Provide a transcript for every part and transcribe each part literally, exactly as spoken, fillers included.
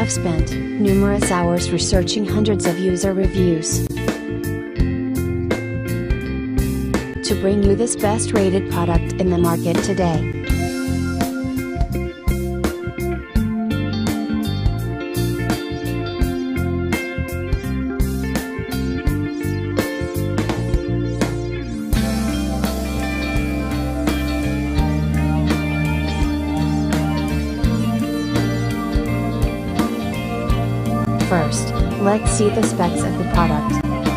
have spent numerous hours researching hundreds of user reviews to bring you this best rated product in the market today. First, let's see the specs of the product.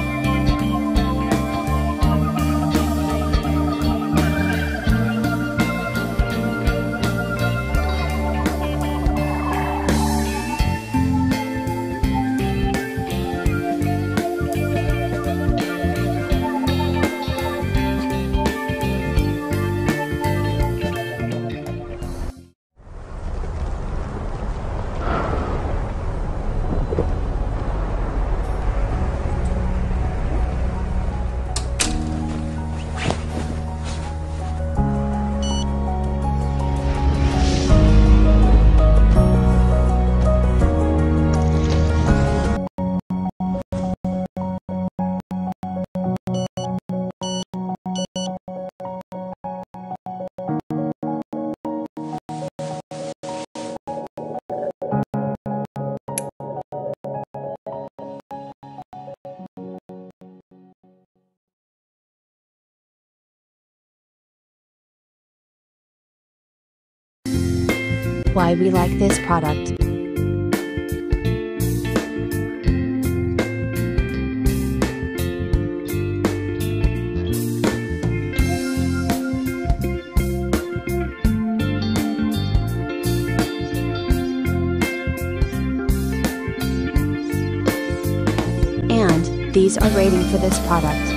Why we like this product. And these are rating for this product.